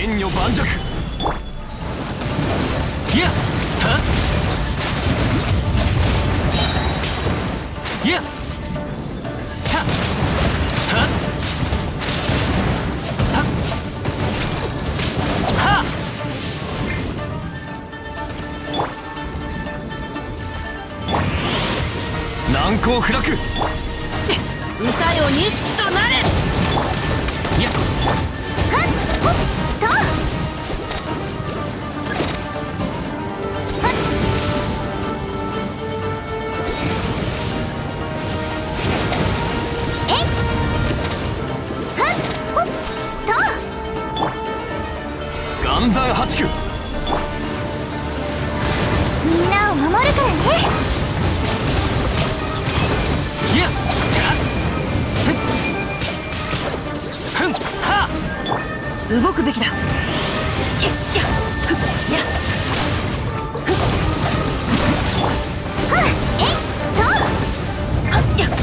天女盤石。いやはっいやはっはっはっはっ難攻不落。 歌よ錦となれ。 いやはっほっとはっえいはっほっと岩山八九。 みんなを守るからね。 いやふんはっ動くべきだ。やっやっふっやっはっえいとはっやっ。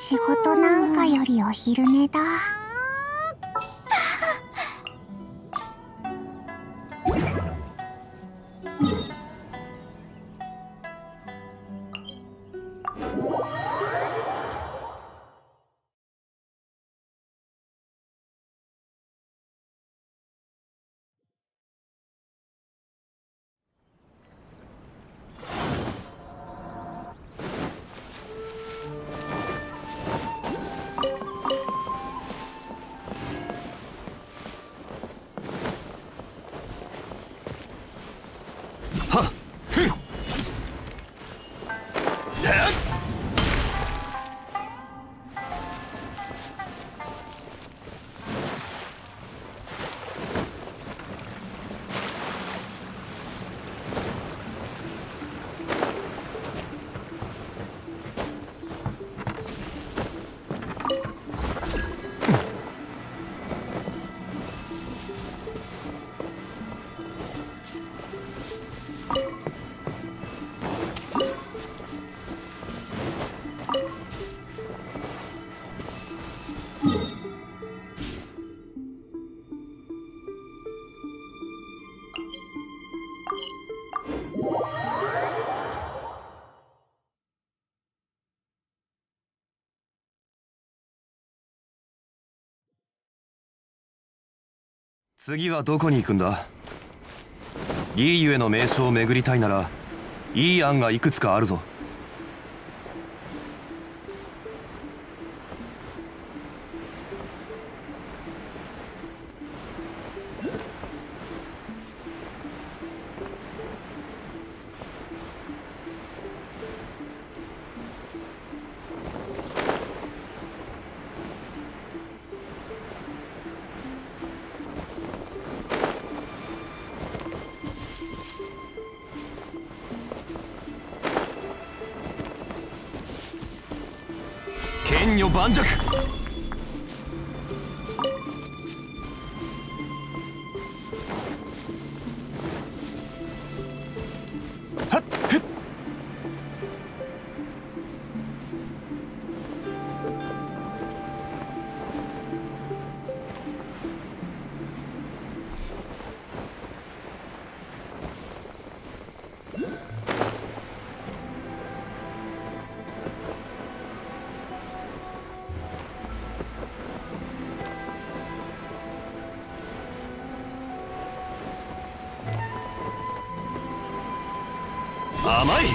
仕事なんかよりお昼寝だ。 次はどこに行くんだ？いいゆえの名所を巡りたいならいい案がいくつかあるぞ。剣女盤石。はっへっ。甘い。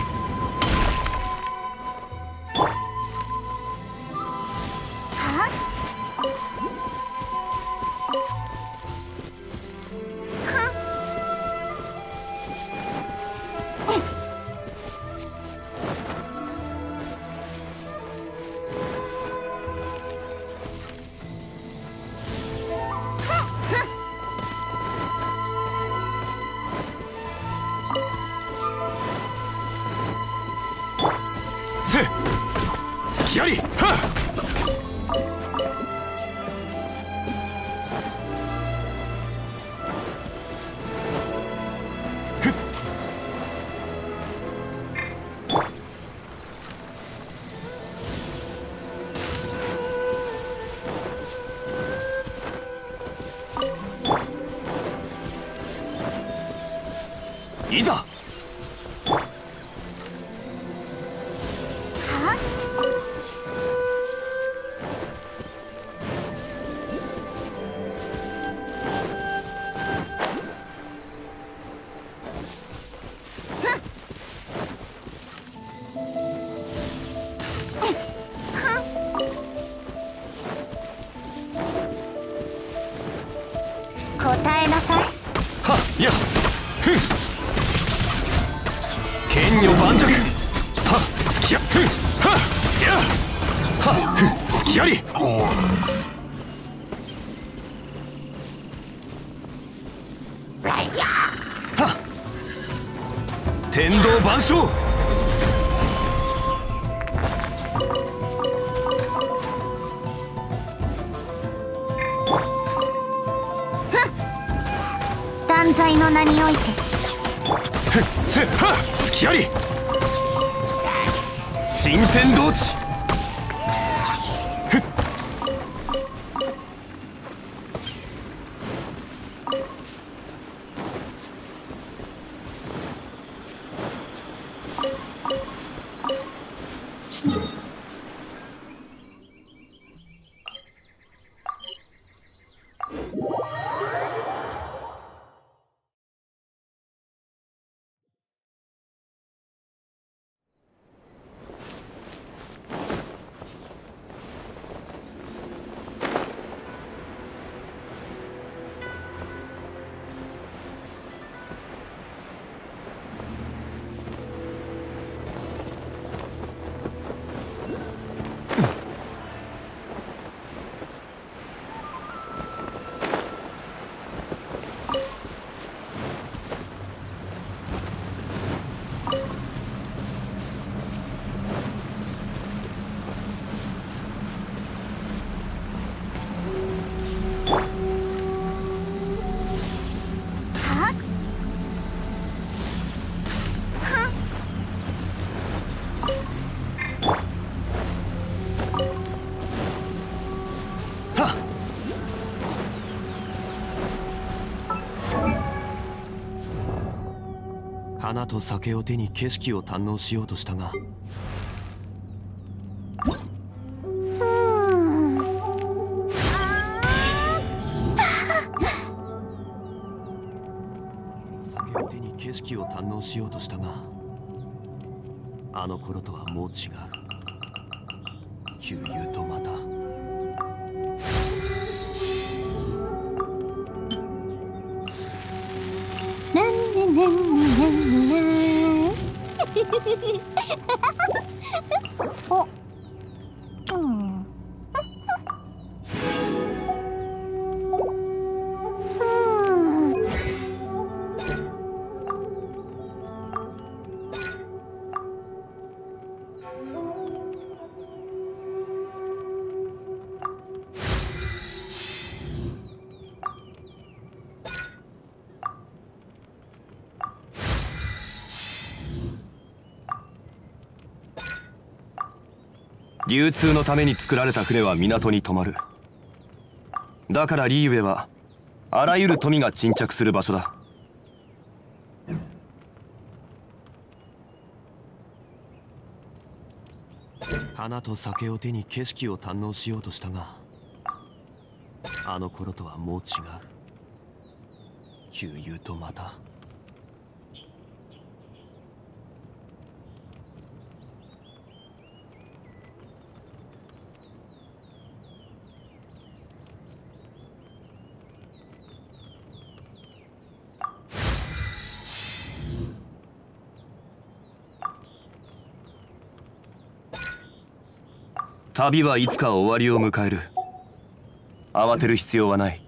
隙あり。いざ。 答えなさい。 はっやっふん。剣女盤石。はっ隙やふん。はっやはっふん隙あり。はっ天道万象。 断罪の名において。 せっはっ隙あり。新天道地。 花と酒を手に景色を堪能しようとしたが、酒を手に景色を堪能しようとしたが、あの頃とはもう違う。旧友とまたお、うん。 流通のために作られた船は港に止まる。だからリーウェはあらゆる富が沈着する場所だ。花と酒を手に景色を堪能しようとしたが、あの頃とはもう違う。旧友とまた旅はいつか終わりを迎える。慌てる必要はない。